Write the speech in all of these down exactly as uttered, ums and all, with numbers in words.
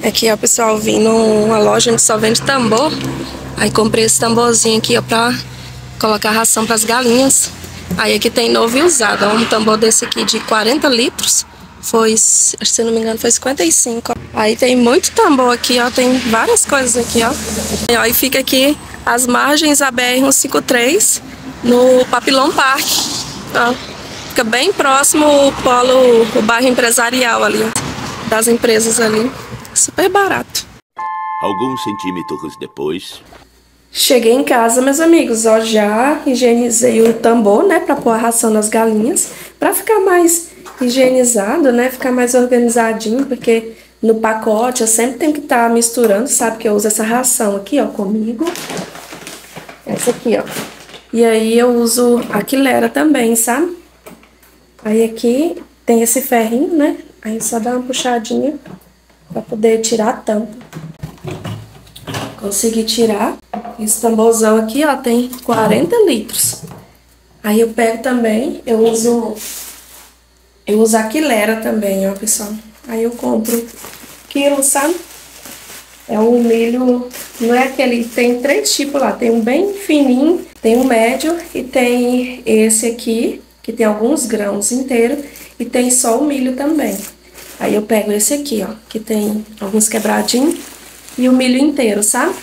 Aqui, ó, pessoal, vim numa loja onde só vende tambor. Aí comprei esse tamborzinho aqui, ó, pra colocar ração pras galinhas. Aí aqui tem novo e usado, ó, um tambor desse aqui de quarenta litros. Foi, se não me engano, foi cinquenta e cinco, ó. Aí tem muito tambor aqui, ó, tem várias coisas aqui, ó. E aí fica aqui as margens da B R cento e cinquenta e três, no Papillon Park, ó. Fica bem próximo o polo, o bairro empresarial ali, das empresas ali. Super barato. Alguns centímetros depois... Cheguei em casa, meus amigos, ó, já higienizei o tambor, né, pra pôr a ração nas galinhas, pra ficar mais higienizado, né, ficar mais organizadinho, porque no pacote eu sempre tenho que estar misturando, sabe, que eu uso essa ração aqui, ó, comigo. Essa aqui, ó. E aí eu uso a Quilera também, sabe? Aí aqui tem esse ferrinho, né, aí só dá uma puxadinha pra poder tirar a tampa. Consegui tirar. Esse tamborzão aqui, ó, tem quarenta litros. Aí eu pego também, eu uso eu uso a Quilera também, ó, pessoal. Aí eu compro quilo, sabe? É um milho, não é aquele, tem três tipos lá, tem um bem fininho, tem um médio e tem esse aqui, que tem alguns grãos inteiros, e tem só o milho também. Aí eu pego esse aqui, ó, que tem alguns quebradinhos e o milho inteiro, sabe?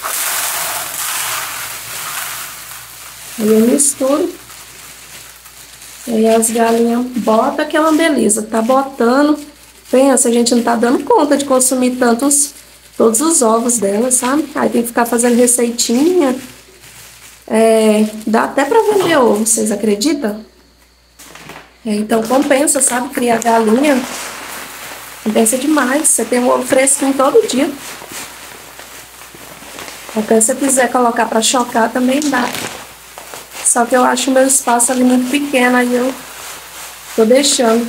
Aí eu misturo. E aí as galinhas botam, que é uma beleza. Tá botando. Pensa, a gente não tá dando conta de consumir tantos, todos os ovos delas, sabe? Aí tem que ficar fazendo receitinha. É, dá até pra vender ovo, vocês acreditam? É, então compensa, sabe? Criar galinha. Compensa demais. Você tem um ovo fresquinho todo dia. Até se você quiser colocar pra chocar, também dá. Só que eu acho o meu espaço ali muito pequeno, aí eu tô deixando.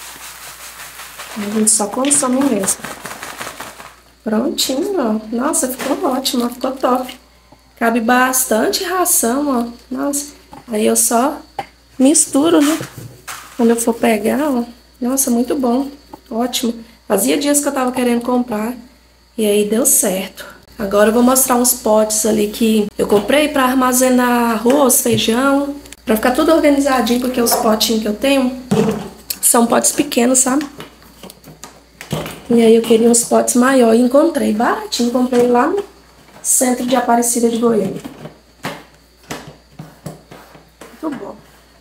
A gente só consome mesmo. Prontinho, ó. Nossa, ficou ótimo, ficou top. Cabe bastante ração, ó. Nossa, aí eu só misturo, né? Quando eu for pegar, ó. Nossa, muito bom. Ótimo. Fazia dias que eu tava querendo comprar. E aí deu certo. Agora eu vou mostrar uns potes ali que eu comprei pra armazenar arroz, feijão. Pra ficar tudo organizadinho, porque os potinhos que eu tenho são potes pequenos, sabe? E aí eu queria uns potes maiores e encontrei baratinho. Comprei lá no centro de Aparecida de Goiânia. Muito bom.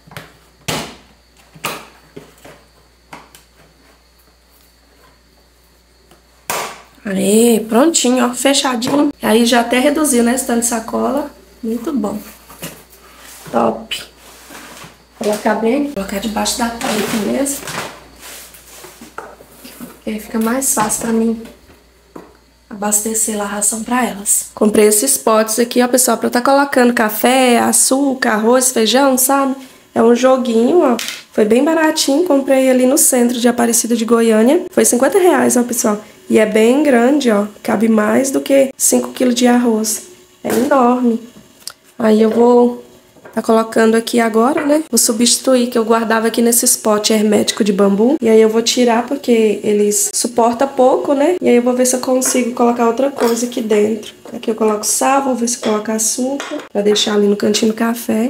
Aí, prontinho, ó, fechadinho. Aí já até reduziu, né, esse tanto de sacola. Muito bom. Top. Colocar bem, colocar debaixo da tampa mesmo. Porque aí fica mais fácil pra mim abastecer lá a ração pra elas. Comprei esses potes aqui, ó, pessoal, pra eu tá colocando café, açúcar, arroz, feijão, sabe? É um joguinho, ó. Foi bem baratinho, comprei ali no centro de Aparecida de Goiânia. Foi cinquenta reais, ó, pessoal. E é bem grande, ó. Cabe mais do que cinco quilos de arroz. É enorme. Aí eu vou tá colocando aqui agora, né? Vou substituir, que eu guardava aqui nesses potes herméticos de bambu. E aí eu vou tirar, porque eles suportam pouco, né? E aí eu vou ver se eu consigo colocar outra coisa aqui dentro. Aqui eu coloco sal, vou ver se eu coloco açúcar, pra deixar ali no cantinho do café.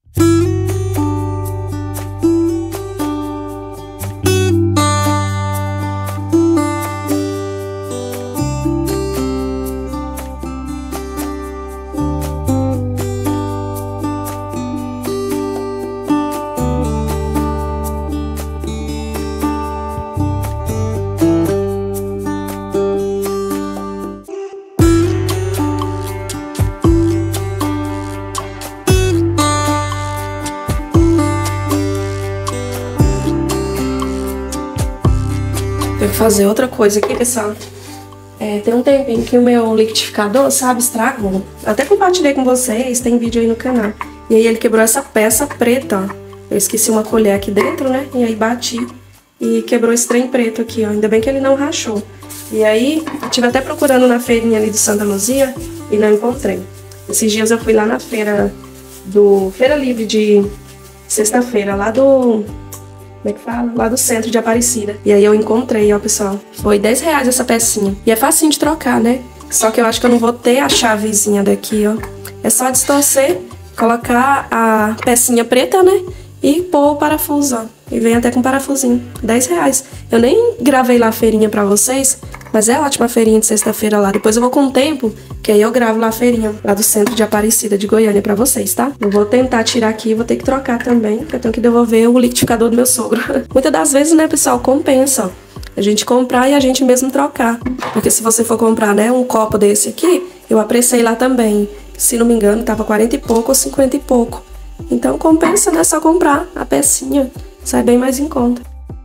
Tenho que fazer outra coisa aqui, pessoal. É, tem um tempinho que o meu liquidificador, sabe, estragou. Até compartilhei com vocês, tem vídeo aí no canal. E aí ele quebrou essa peça preta, ó. Eu esqueci uma colher aqui dentro, né? E aí bati e quebrou esse trem preto aqui, ó. Ainda bem que ele não rachou. E aí, eu estive até procurando na feirinha ali do Santa Luzia e não encontrei. Esses dias eu fui lá na feira do... Feira Livre de sexta-feira, lá do... como é que fala? Lá do centro de Aparecida. E aí eu encontrei, ó, pessoal. Foi dez reais essa pecinha. E é facinho de trocar, né? Só que eu acho que eu não vou ter a chavezinha daqui, ó. É só distorcer, colocar a pecinha preta, né? E pôr o parafuso, ó. E vem até com parafusinho. dez reais. Eu nem gravei lá a feirinha pra vocês, mas é ótima a feirinha de sexta-feira lá. Depois eu vou com o tempo, que aí eu gravo lá a feirinha, lá do centro de Aparecida, de Goiânia, pra vocês, tá? Eu vou tentar tirar aqui, vou ter que trocar também, porque eu tenho que devolver o liquidificador do meu sogro. Muitas das vezes, né, pessoal, compensa, ó. A gente comprar e a gente mesmo trocar. Porque se você for comprar, né, um copo desse aqui, eu apressei lá também. Se não me engano, tava quarenta e pouco ou cinquenta e pouco. Então compensa, né, só comprar a pecinha. Sai bem mais em conta.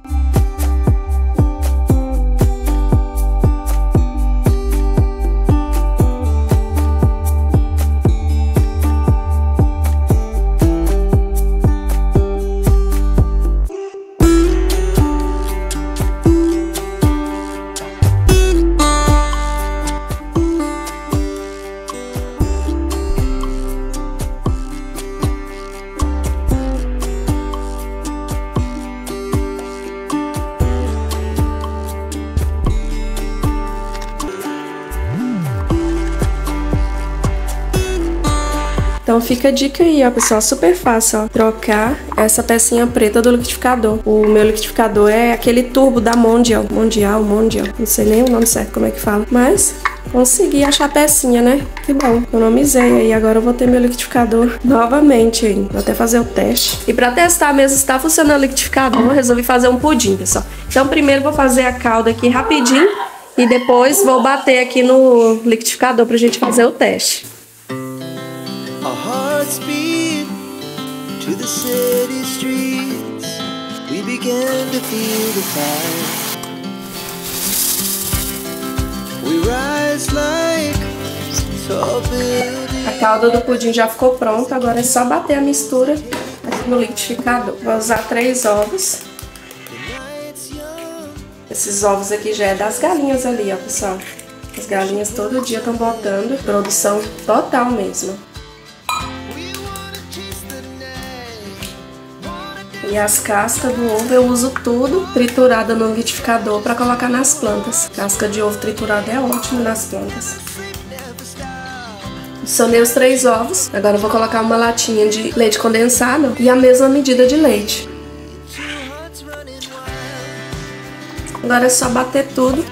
Então fica a dica aí, ó, pessoal, super fácil, ó, trocar essa pecinha preta do liquidificador. O meu liquidificador é aquele turbo da Mondial, Mondial, Mondial, não sei nem o nome certo como é que fala, mas consegui achar a pecinha, né? Que bom, economizei aí, agora eu vou ter meu liquidificador novamente aí, vou até fazer o teste. E pra testar mesmo se tá funcionando o liquidificador, eu resolvi fazer um pudim, pessoal. Então primeiro vou fazer a calda aqui rapidinho e depois vou bater aqui no liquidificador pra gente fazer o teste. Our hearts beat to the city streets. We began to feel the fire. We rise like tall buildings. A calda do pudim já ficou pronta, agora é só bater a mistura aqui no liquidificador. Vou usar três ovos. Esses ovos aqui já é das galinhas ali, ó, pessoal. As galinhas todo dia estão botando, produção total mesmo. E as cascas do ovo eu uso tudo triturada no liquidificador para colocar nas plantas. Casca de ovo triturada é ótimo nas plantas. Adicionei os três ovos. Agora eu vou colocar uma latinha de leite condensado e a mesma medida de leite. Agora é só bater tudo.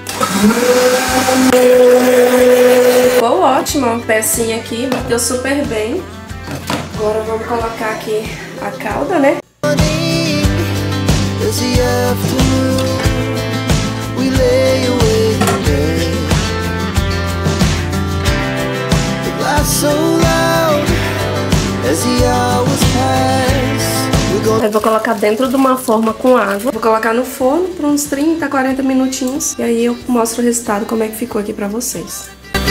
Ficou ótimo, ó, a pecinha aqui, bateu super bem. Agora vamos colocar aqui a calda, né? As the afternoon, we lay awake in bed. The glass so loud as the hours pass. We're gonna... Eu vou colocar dentro de uma forma com água. Vou colocar no forno por uns trinta, quarenta minutinhos. E aí eu mostro o resultado, como é que ficou aqui pra vocês.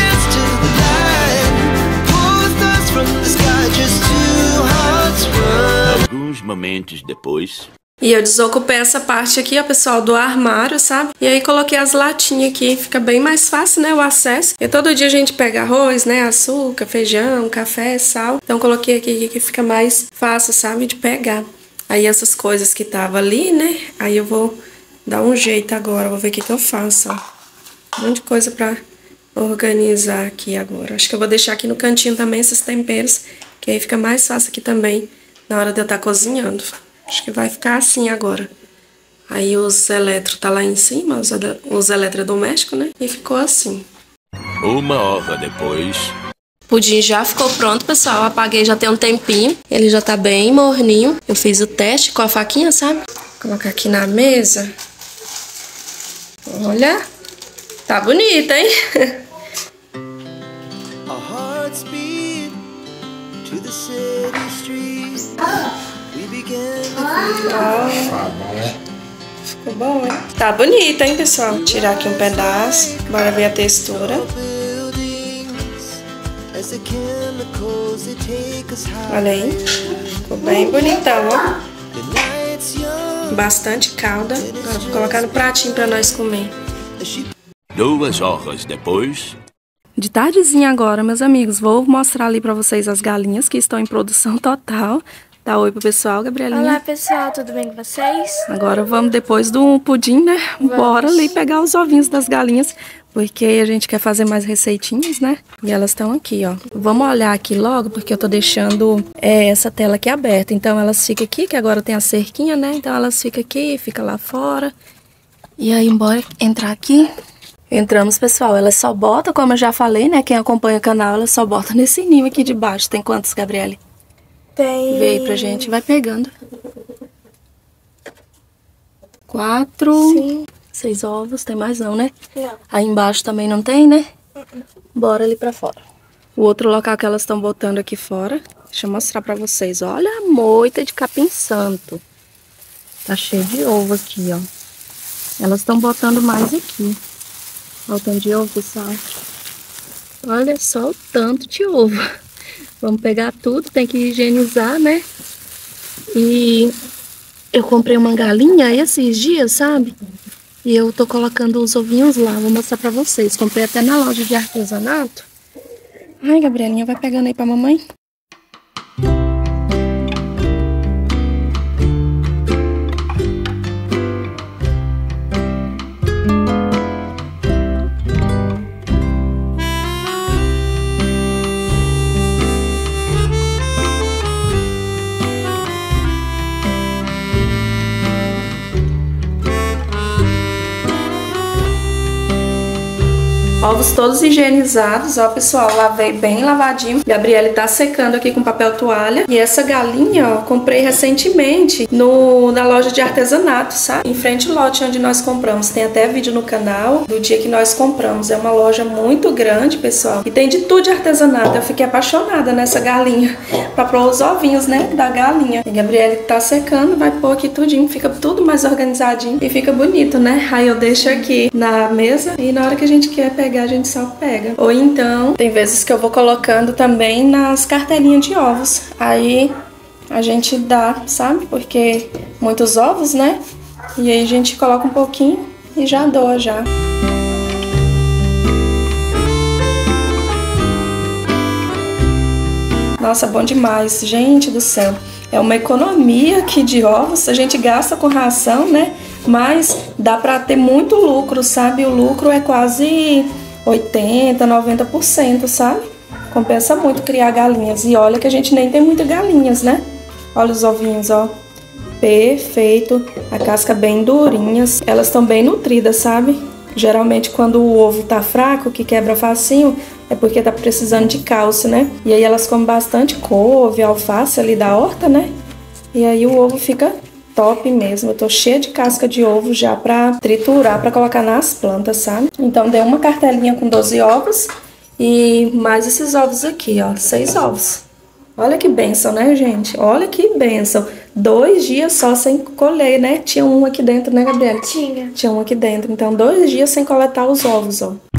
Alguns momentos depois... E eu desocupei essa parte aqui, ó, pessoal, do armário, sabe? E aí coloquei as latinhas aqui, fica bem mais fácil, né, o acesso. E todo dia a gente pega arroz, né, açúcar, feijão, café, sal. Então coloquei aqui que fica mais fácil, sabe, de pegar. Aí essas coisas que tava ali, né, aí eu vou dar um jeito agora, vou ver o que que eu faço, ó. Um monte de coisa pra organizar aqui agora. Acho que eu vou deixar aqui no cantinho também esses temperos, que aí fica mais fácil aqui também na hora de eu estar cozinhando. Acho que vai ficar assim agora. Aí os eletro tá lá em cima, os, os eletrodomésticos, né? E ficou assim. Uma hora depois... O pudim já ficou pronto, pessoal. Eu apaguei já tem um tempinho. Ele já tá bem morninho. Eu fiz o teste com a faquinha, sabe? Vou colocar aqui na mesa. Olha. Tá bonito, hein? Our hearts beat to the city streets. We began to feel... Ficou bom, hein? Tá bonito, hein, pessoal? Vou tirar aqui um pedaço. Bora ver a textura. Olha aí. Ficou bem bonitão, ó. Bastante calda. Agora vou colocar no pratinho pra nós comer. Duas horas depois... De tardezinha agora, meus amigos, vou mostrar ali pra vocês as galinhas que estão em produção total. Dá oi pro pessoal, Gabrielinha. Olá, pessoal, tudo bem com vocês? Agora vamos, depois do pudim, né? Vamos. Bora ali pegar os ovinhos das galinhas, porque a gente quer fazer mais receitinhas, né? E elas estão aqui, ó. Vamos olhar aqui logo, porque eu tô deixando é, essa tela aqui aberta. Então elas ficam aqui, que agora tem a cerquinha, né? Então elas ficam aqui, ficam lá fora. E aí, bora entrar aqui. Entramos, pessoal. Elas só botam, como eu já falei, né? Quem acompanha o canal, elas só botam nesse ninho aqui de baixo. Tem quantos, Gabriele? Tem... Vê aí pra gente, vai pegando. Quatro. Sim. Seis ovos, tem mais não, né? Não. Aí embaixo também não tem, né? Uh-uh. Bora ali pra fora. O outro local que elas estão botando aqui fora, deixa eu mostrar pra vocês. Olha a moita de capim santo. Tá cheio de ovo aqui, ó. Elas estão botando mais aqui. Olha o tanto de ovo, pessoal. Olha só o tanto de ovo. Vamos pegar tudo, tem que higienizar, né? E eu comprei uma galinha esses dias, sabe? E eu tô colocando os ovinhos lá, vou mostrar pra vocês. Comprei até na loja de artesanato. Ai, Gabrielinha, vai pegando aí pra mamãe. Ovos todos higienizados, ó, pessoal, lavei bem lavadinho. Gabriele tá secando aqui com papel toalha. E essa galinha, ó, comprei recentemente no, na loja de artesanato, sabe? Em frente ao lote onde nós compramos. Tem até vídeo no canal do dia que nós compramos. É uma loja muito grande, pessoal. E tem de tudo de artesanato. Eu fiquei apaixonada nessa galinha. Pra pôr os ovinhos, né, da galinha. E Gabriele tá secando, vai pôr aqui tudinho. Fica tudo mais organizadinho. E fica bonito, né? Aí eu deixo aqui na mesa e na hora que a gente quer pegar, a gente só pega. Ou então, tem vezes que eu vou colocando também nas cartelinhas de ovos. Aí a gente dá, sabe? Porque muitos ovos, né? E aí a gente coloca um pouquinho e já doa já. Nossa, bom demais. Gente do céu. É uma economia aqui de ovos. A gente gasta com ração, né? Mas dá pra ter muito lucro, sabe? O lucro é quase oitenta, noventa por cento, sabe? Compensa muito criar galinhas. E olha que a gente nem tem muitas galinhas, né? Olha os ovinhos, ó. Perfeito. A casca bem durinhas. Elas estão bem nutridas, sabe? Geralmente quando o ovo tá fraco, que quebra facinho, é porque tá precisando de cálcio, né? E aí elas comem bastante couve, alface ali da horta, né? E aí o ovo fica top mesmo. Eu tô cheia de casca de ovo já pra triturar, pra colocar nas plantas, sabe? Então dei uma cartelinha com doze ovos e mais esses ovos aqui, ó, seis ovos. Olha que bênção, né, gente? Olha que bênção. Dois dias só sem colher, né? Tinha um aqui dentro, né, Gabriela? Tinha. Tinha um aqui dentro. Então, dois dias sem coletar os ovos, ó.